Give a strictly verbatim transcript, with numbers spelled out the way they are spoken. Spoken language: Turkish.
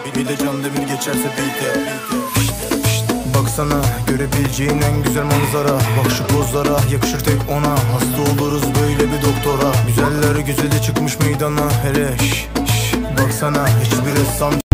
Bir de Can Demir geçerse beat'e. Baksana görebileceğin en güzel manzara. Bak şu pozlara yakışır tek ona. Hasta oluruz böyle bir doktora. Güzeller güzeli çıkmış meydana. Hele şş, şş, baksana hiçbir ressam